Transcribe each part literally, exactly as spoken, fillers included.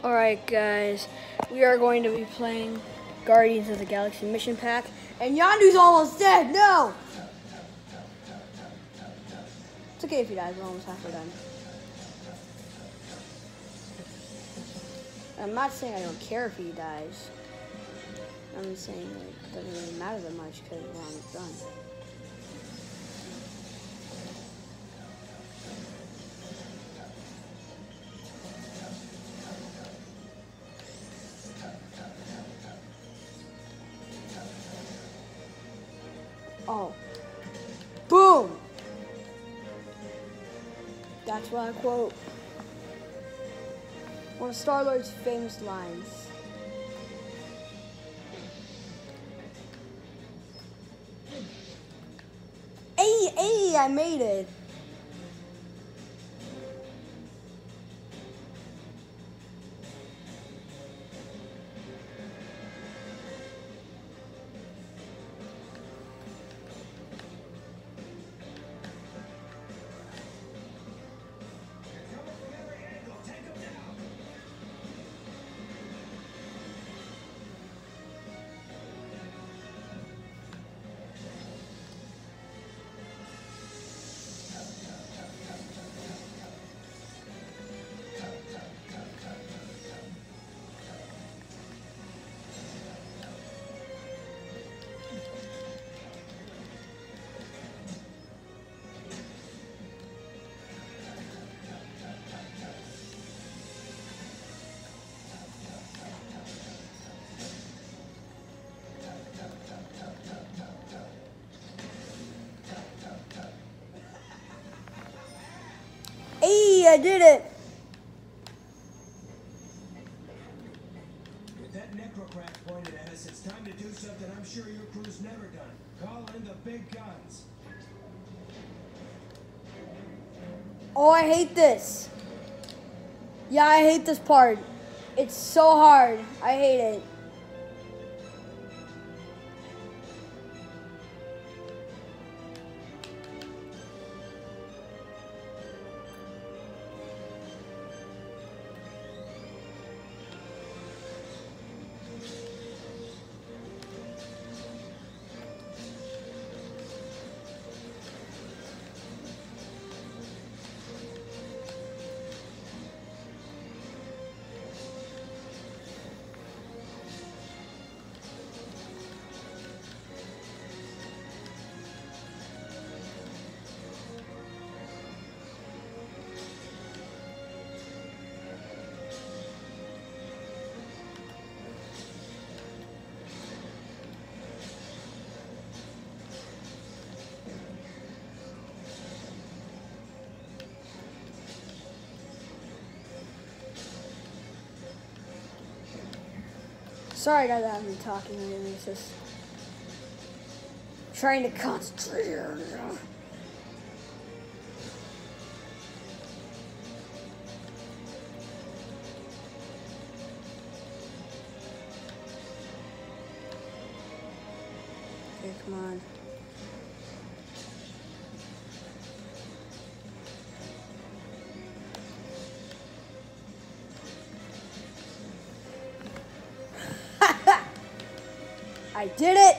Alright guys, we are going to be playing Guardians of the Galaxy Mission Pack, and Yondu's almost dead, no! It's okay if he dies, we're almost halfway done. I'm not saying I don't care if he dies. I'm saying like, it doesn't really matter that much because we're almost done. Oh. Boom! That's what I quote. One of Star-Lord's famous lines. Hey, hey, I made it. Hey, I did it! With that necrocraft pointed at us, it's time to do something I'm sure your crew's never done. Call in the big guns. Oh, I hate this. Yeah, I hate this part. It's so hard. I hate it. Sorry guys, I've been talking and it's just trying to concentrate here. Okay, come on. I did it!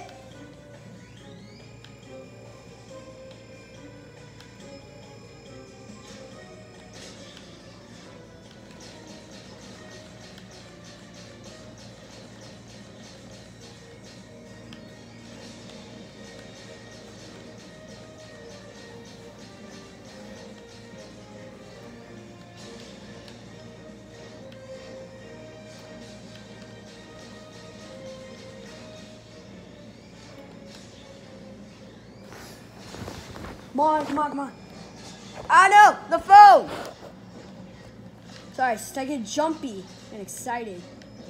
Come on, come on, come on. Ah, no, the phone. Sorry, I get jumpy and excited.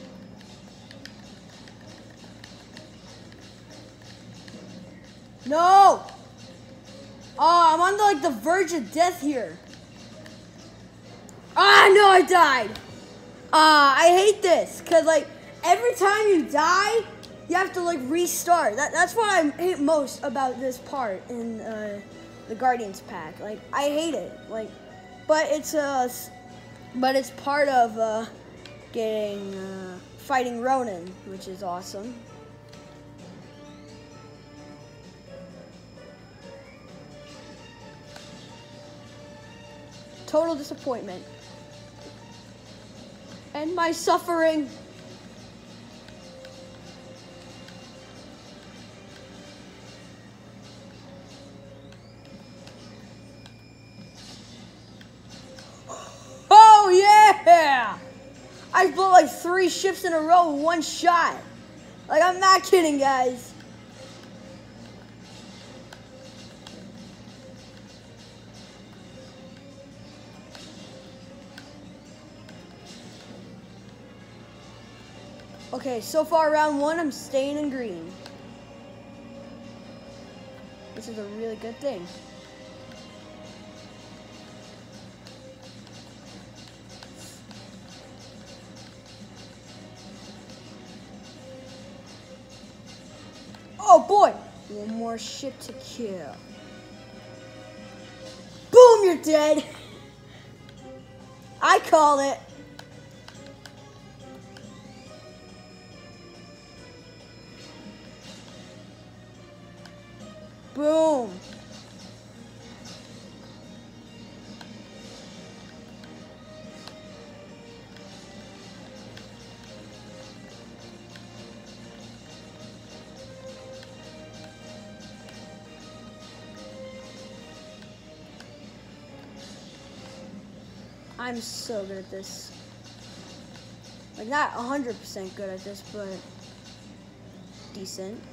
No. Oh, I'm on the, like the verge of death here. Ah, no, I died. Ah, I hate this because like every time you die, you have to like restart. That that's what I hate most about this part in uh, the Guardians pack. Like I hate it. Like, but it's uh, but it's part of uh, getting uh, fighting Ronan, which is awesome. Total disappointment. And my suffering. Oh yeah! I blew like three ships in a row with one shot. Like, I'm not kidding, guys. Okay, so far round one, I'm staying in green. This is a really good thing. Oh boy! One more ship to kill. Boom, you're dead! I call it. Boom. I'm so good at this. Like, not one hundred percent good at this, but decent.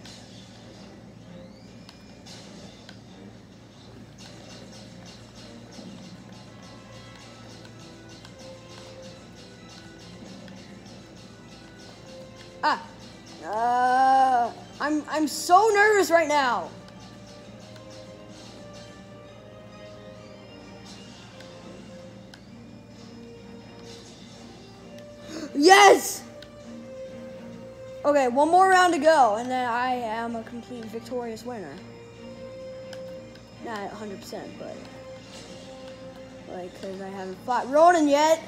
Ah, uh, I'm I'm so nervous right now. Yes. Okay, one more round to go, and then I am a complete victorious winner. Not one hundred percent, but like, cause I haven't fought Ronan yet.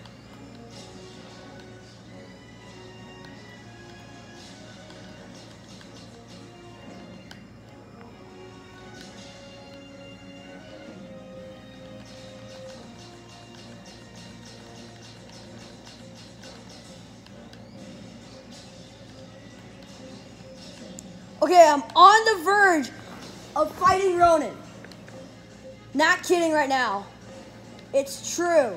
Okay, I'm on the verge of fighting Ronan. Not kidding right now. It's true.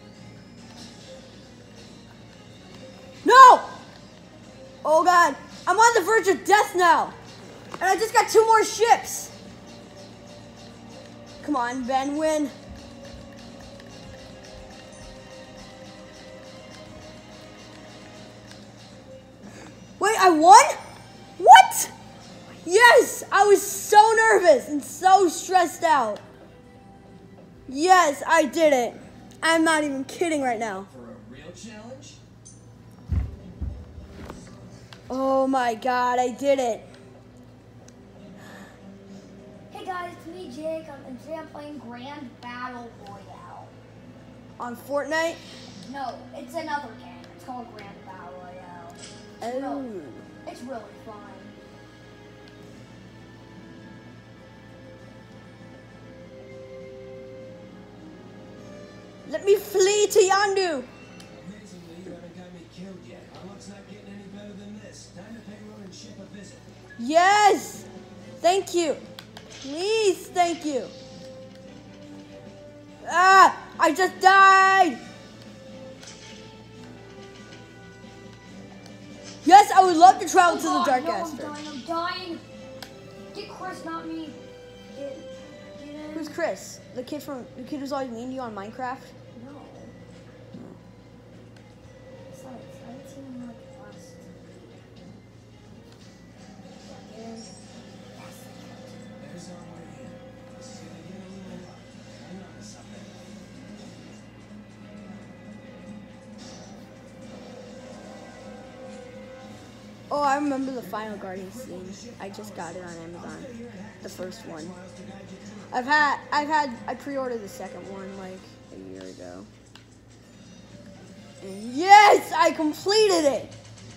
No! Oh God, I'm on the verge of death now. And I just got two more ships. Come on, Ben, win. Wait, I won? What? Yes, I was so nervous and so stressed out. Yes, I did it. I'm not even kidding right now. For a real challenge? Oh my God, I did it. Hey guys, it's me, Jake, and today I'm playing Grand Battle Royale. On Fortnite? No, it's another game. It's called Grand Battle Royale. It's, Oh. really, it's really fun. Let me flee to Yondu. Amazingly, you haven't got me killed yet. Our luck's not getting any better than this. Time to pay Ronan ship a visit. Yes. Thank you. Please, thank you. Ah, I just died. Yes, I would love to travel Oh to God, the Dark no, I'm Aster. dying, I'm dying. Get Chris, not me. Get, get in. Who's Chris? The kid from the kid who's always mean to you on Minecraft? No. Besides, I haven't seen him like last. Get in. Yes. There's our way in. This is gonna get a little rough. I'm not something. Oh, I remember the Final Guardian scene. I just got it on Amazon. The first one. I've had, I've had, I pre-ordered the second one like a year ago. And yes! Yes, I completed it.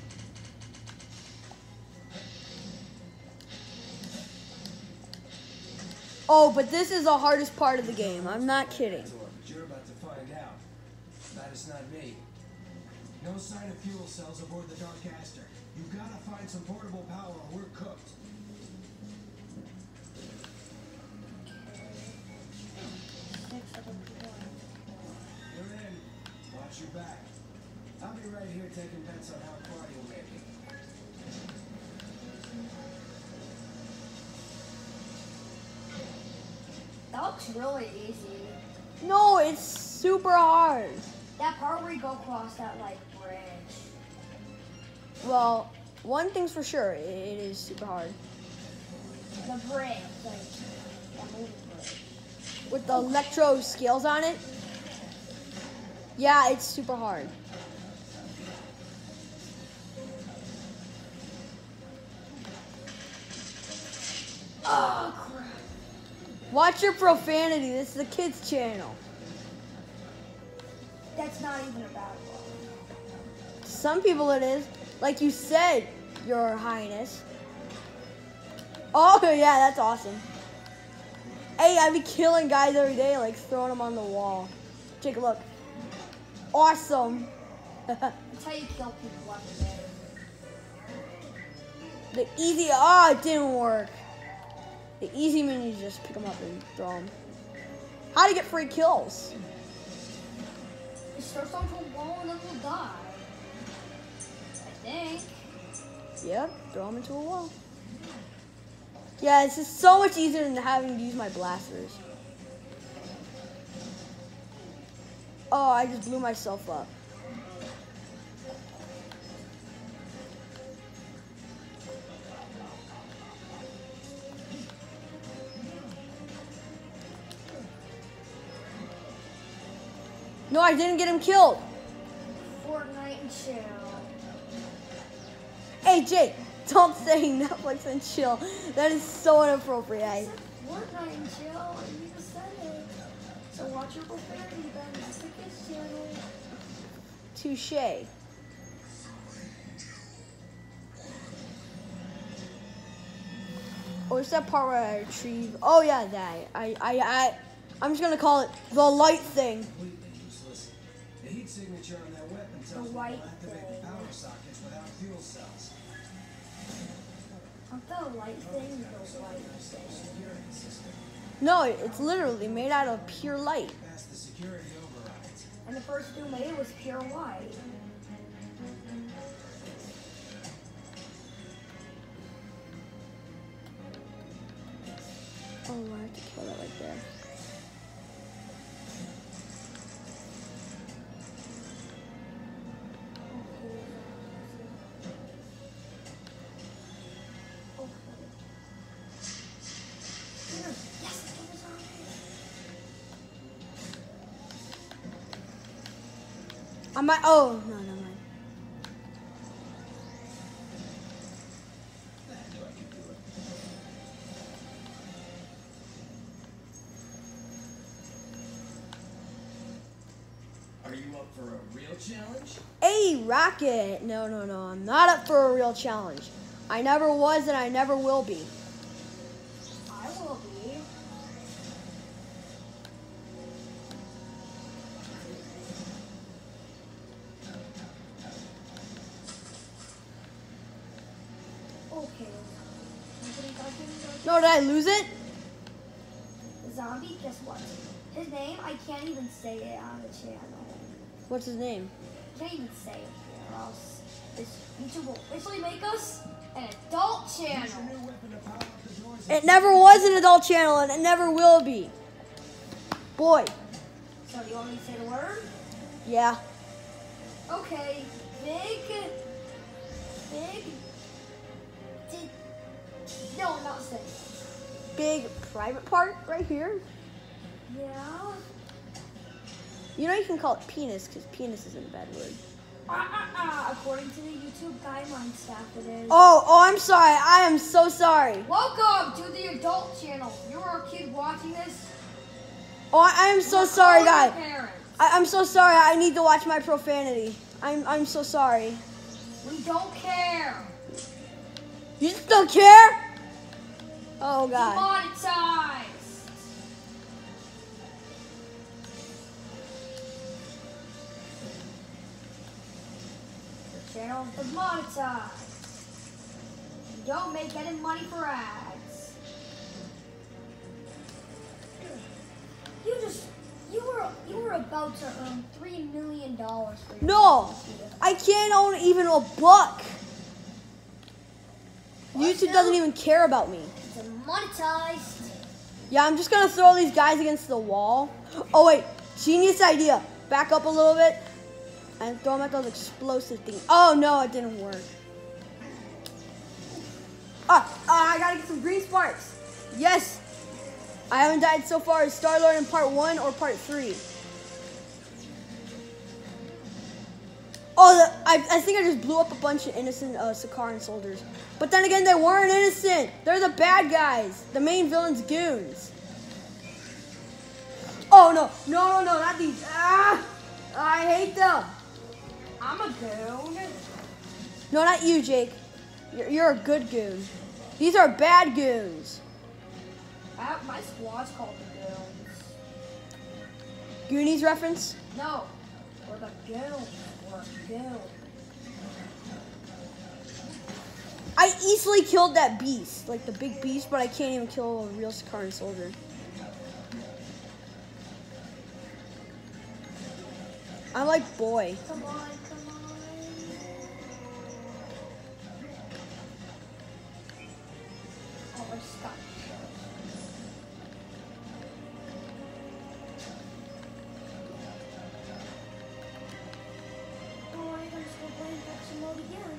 Oh, but this is the hardest part of the game. I'm not kidding. But you're about to find out. That is not me. No sign of fuel cells aboard the Darkaster. You gotta find some portable power or we're cooked. You're in. Watch your back. I'll be right here taking bets on how far you'll make it. That looks really easy. No, it's super hard. That part where you go across that like bridge. Well, one thing's for sure, it is super hard. The bridge, like that moving bridge. With the electro scales on it. Yeah, it's super hard. Oh crap! Watch your profanity. This is a kids channel. That's not even a bad one. Some people it is. Like you said, Your Highness. Oh, yeah, that's awesome. Hey, I be killing guys every day, like throwing them on the wall. Take a look. Awesome. That's how you kill people every day. The easy, oh, it didn't work. The easy means you just pick them up and throw them. How to get free kills? Just throw someone to a wall and then we'll die. I think. Yep, throw them into a wall. Yeah, it's just so much easier than having to use my blasters. Oh, I just blew myself up. No, I didn't get him killed. Fortnite and chill. Hey, Jake, don't say Netflix and chill. That is so inappropriate. I said Fortnite and chill, and you just said it. So watch your profanity then. This is the kids channel. Touche. Oh, it's that part where I retrieve. Oh yeah, that. I, I, I, I'm just gonna call it the light thing. Completely useless. The heat signature on that weapon tells me white to activate thing. the power sockets without fuel cells. Aren't the light thing the white thing? Security system. No, it's literally made out of pure light. Past the security overrides. And the first two made was pure white. Oh, I have to kill that right there. I might. Oh no, no, mind. Are you up for a real challenge? Hey, Rocket. No, no, no. I'm not up for a real challenge. I never was, and I never will be. I will be. Okay. No, did I lose it? Zombie, guess what? His name, I can't even say it on the channel. What's his name? Can't even say it here, or else this YouTube will officially make us an adult channel. New weapon to power up the doors. It never was an adult channel, and it never will be. Boy. So you want me to say the word? Yeah. Okay, big, big, did, no, I'm not saying it. Big private part right here. Yeah. You know you can call it penis, because penis isn't a bad word. Ah, ah, ah. According to the YouTube guideline staff, it is. Oh, oh, I'm sorry. I am so sorry. Welcome to the adult channel. If you are a kid watching this, Oh, I, I am so we're sorry, calling your guys. parents. I, I'm so sorry. I need to watch my profanity. I'm I'm so sorry. We don't care. You just don't care? Oh God. Demonetized. The channel is demonetized. You don't make any money for ads. You just you were you were about to earn three million dollars for your No, I can't own even a buck. What YouTube now? doesn't even care about me. Demonetized. Yeah, I'm just gonna throw these guys against the wall. Oh wait, genius idea. Back up a little bit and throw them at those explosive things. Oh no, it didn't work. Ah, ah, I gotta get some green sparks. Yes. I haven't died so far as Star-Lord in part one or part three. Oh, the, I, I think I just blew up a bunch of innocent uh, Sakaran soldiers. But then again, they weren't innocent. They're the bad guys. The main villain's goons. Oh, no. No, no, no, not these. Ah, I hate them. I'm a goon. No, not you, Jake. You're, you're a good goon. These are bad goons. I have my squad's called the goons. Goonies reference? No, we're the goons. We're a goon. I easily killed that beast, like the big beast, but I can't even kill a real Sakaran soldier. I'm like, boy. Come on, come on. Oh, we're stuck. Oh, I'm gonna still playing Pepsi mode again.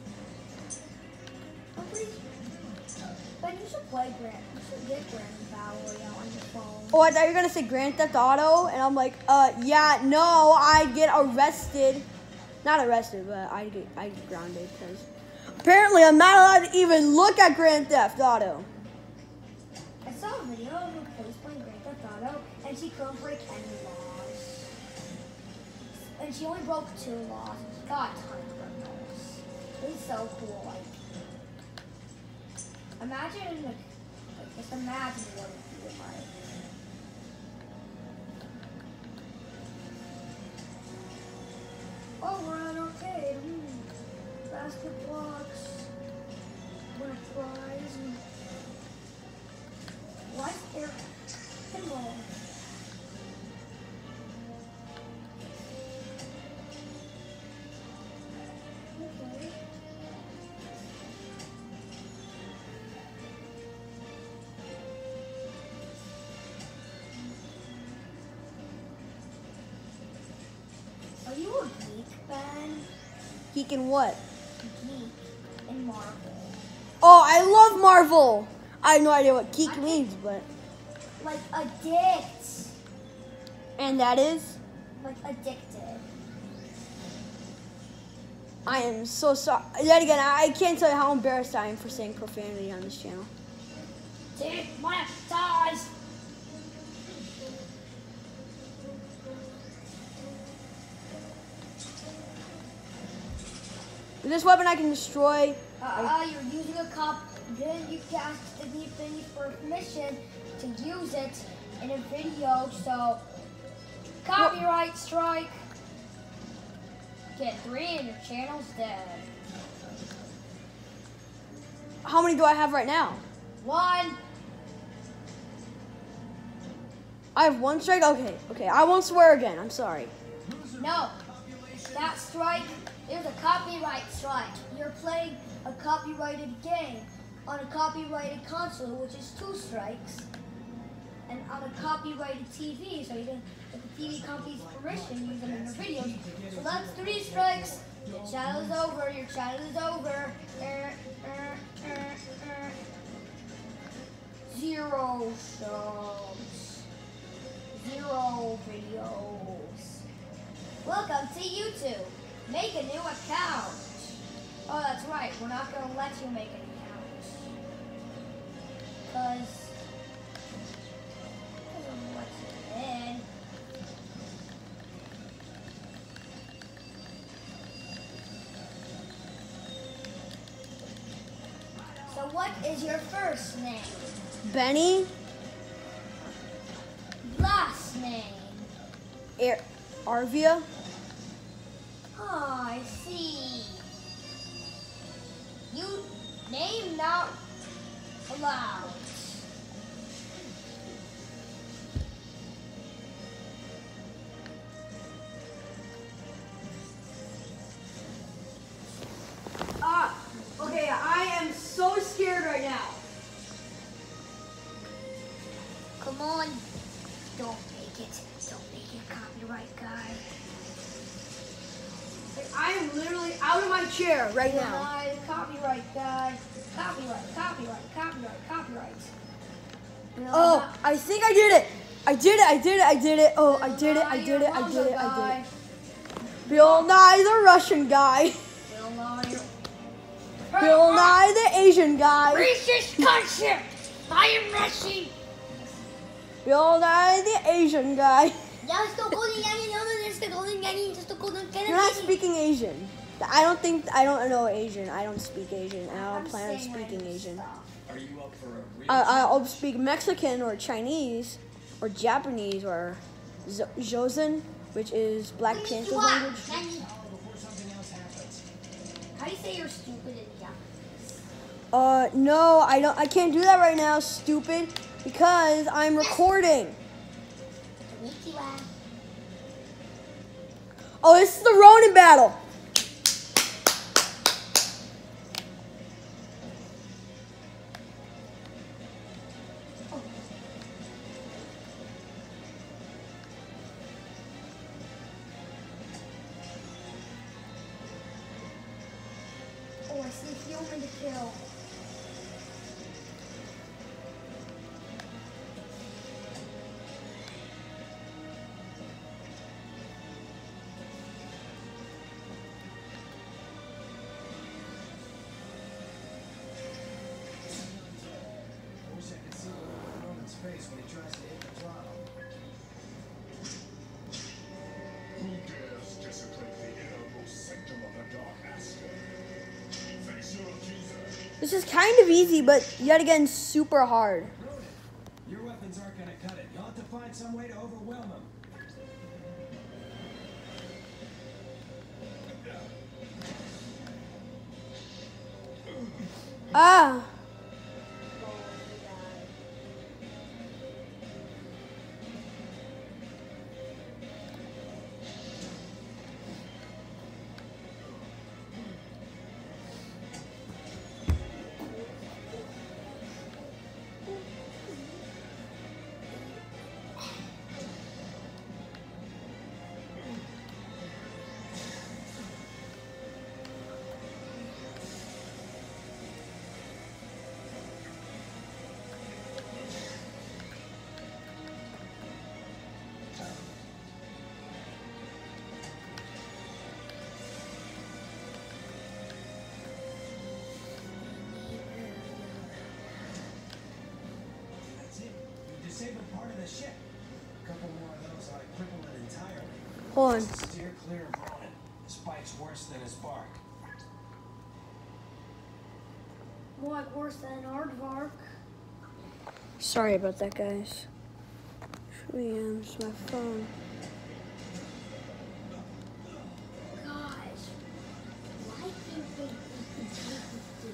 Oh, please. Ben, you should play Grand. You should get Grand Battle Royale on your phone. Oh, I thought you were gonna say Grand Theft Auto, and I'm like, uh, yeah, no, I'd get arrested. Not arrested, but I'd get, I'd get grounded, because apparently I'm not allowed to even look at Grand Theft Auto. I saw a video of a police playing Grand Theft Auto, and she couldn't break any laws. And she only broke two laws. She got a ton of criminals. It was so cool. Like, imagine, like, like just imagine what it would be like. Oh, we're at an arcade. Hmm. Basket blocks. Win a prize. And life air pinball. Okay. Are you a geek, Ben? Geek in what? Geek in Marvel. Oh, I love Marvel. I have no idea what geek means, but Like addict. and that is. Like addicted. I am so sorry. Yet again, I can't tell you how embarrassed I am for saying profanity on this channel. Demonetized. With this weapon, I can destroy. Uh, uh, you're using a cop. Then you asked Disney Infinity for permission to use it in a video, so copyright strike. Get three and your channel's dead. How many do I have right now? One. I have one strike. Okay, okay. I won't swear again. I'm sorry. No. That strike is a copyright strike. You're playing a copyrighted game on a copyrighted console, which is two strikes, and on a copyrighted T V, so you can get the T V company's permission to use them in your videos. So that's three strikes. Your channel is over. Your channel is over. Er, er, er, er. Zero subs. Zero videos. Welcome to YouTube. Make a new account. Oh, that's right. We're not going to let you make an account. Because... What's it in? what is your first name? Benny. Last name? Ar- Arvia. Oh, I see. You name not allowed. Ah, okay, I am so scared right now. Come on. Don't make it. Don't make it copyright guy. Like, I am literally out of my chair right You're now. not a copyright guy. Copyright, copyright, copyright, copyright. You're Oh, not- I think I did it. I did it, I did it, I did it. Oh, I you're did it, not I did it, I your did it, I guy. did it. Bill Nye the Russian guy. You're not your- Bill Nye the Asian guy. Racist concept! I am Russian! Bill Nye the Asian guy. You're not speaking Asian. I don't think, I don't know Asian. I don't speak Asian. I don't I'm plan on saying speaking random Asian. stuff. Are you up for a real I, I'll speak Mexican or Chinese or Japanese or Z- Joseon, which is Black Panther's language. call before something else happens? How do you say you're stupid in Japanese? Uh, no, I don't. I can't do that right now, stupid, because I'm recording. Konnichiwa. Oh, this is the Ronin battle. Oh, I see human to kill. I wish I could see the look on Roman's face when he tries to hit the throttle. Who dares desecrate the innermost sanctum of the Dark Aster? Face your accuser. This is kind of easy, but yet again, super hard. Ronan, your weapons aren't gonna cut it. You'll have to find some way to overwhelm him. Ah. That's it. You disabled part of the ship. A couple more of those, I cripple it entirely. Hold on. Steer clear of Ronan. His bite's worse than his bark. More like worse than an aardvark. Sorry about that, guys. three a m is my phone. Guys, why can't they be stupid?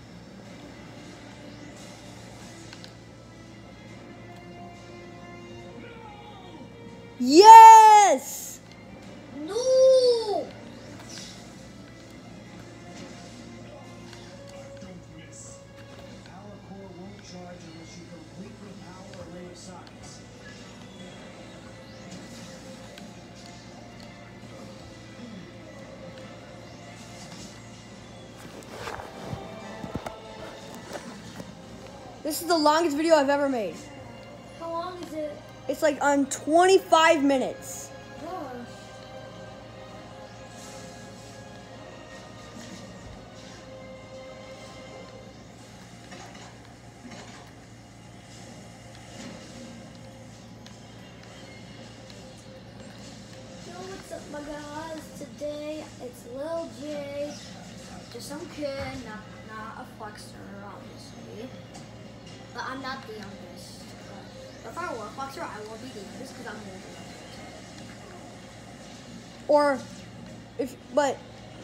Yes! No! Don't miss. Power core won't charge unless you completely power a ring of sockets. This is the longest video I've ever made. How long is it? It's like on twenty-five minutes. Gosh. Yo, what's up, my guys? Today it's Lil J. Just some kid, not, not a flexor, obviously. But I'm not the youngest. But if I were a flexor, I will be the youngest because I'm older. Or if, but,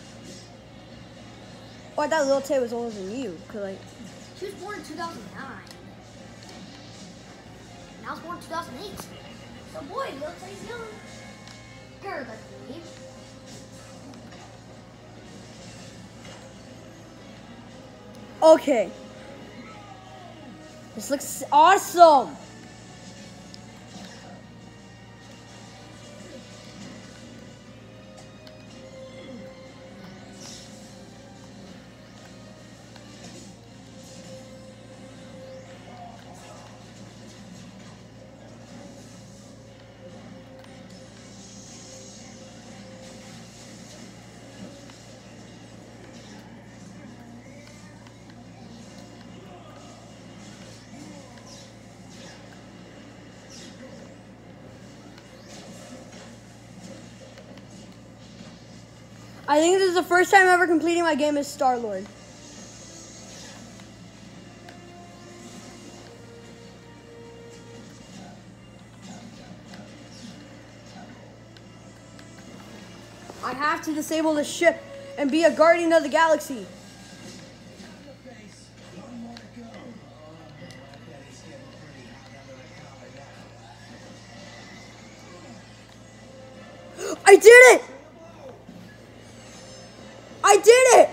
oh, I thought Lil Tay was older than you, cause like. She was born in two thousand nine. And I was born in two thousand eight. So boy, Lil Tay's younger than me. Okay. This looks awesome. I think this is the first time ever completing my game as Star-Lord. I have to disable the ship and be a guardian of the galaxy. One more to go. Oh, I bet he's getting pretty hot under the collar now. I did it! I did it!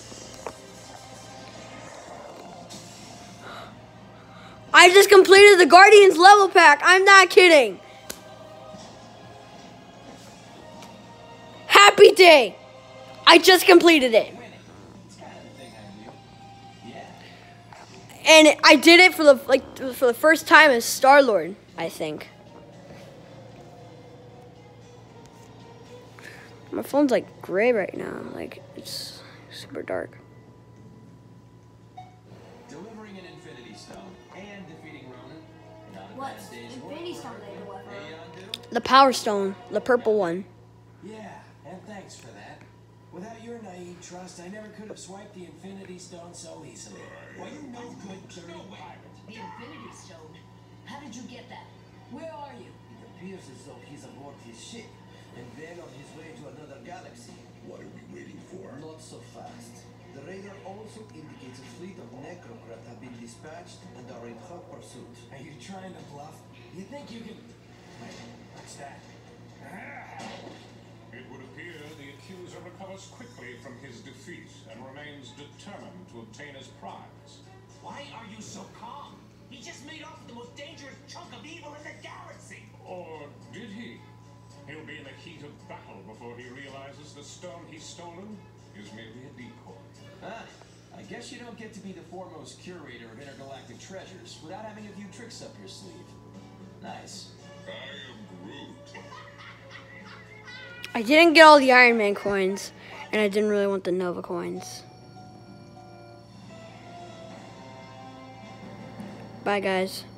I just completed the Guardians level pack. I'm not kidding. Happy day. I just completed it. And I did it for the like for the first time as Star-Lord, I think. My phone's like gray right now. Like it's super dark. Delivering an Infinity Stone and defeating Ronan. Not a What's bad day's Infinity work. Stone they deliver? Hey, Yondu? The Power Stone, the purple one. Yeah, and thanks for that. Without your naive trust, I never could have swiped the Infinity Stone so easily. Well, you no good dirty pirate. The Infinity Stone? How did you get that? Where are you? It appears as though he's aboard his ship and then on his way to another galaxy. What are we waiting for? Not so fast. The radar also indicates a fleet of Necrocrat have been dispatched and are in hot pursuit. Are you trying to bluff? You think you can... Wait, what's that? It would appear the accuser recovers quickly from his defeat and remains determined to obtain his prize. Why are you so calm? He just made off with the most dangerous chunk of evil in the galaxy. Or did he? He'll be in the heat of battle before he realizes the stone he's stolen is merely a decoy. Ah, I guess you don't get to be the foremost curator of intergalactic treasures without having a few tricks up your sleeve. Nice. I am Groot. I didn't get all the Iron Man coins, and I didn't really want the Nova coins. Bye, guys.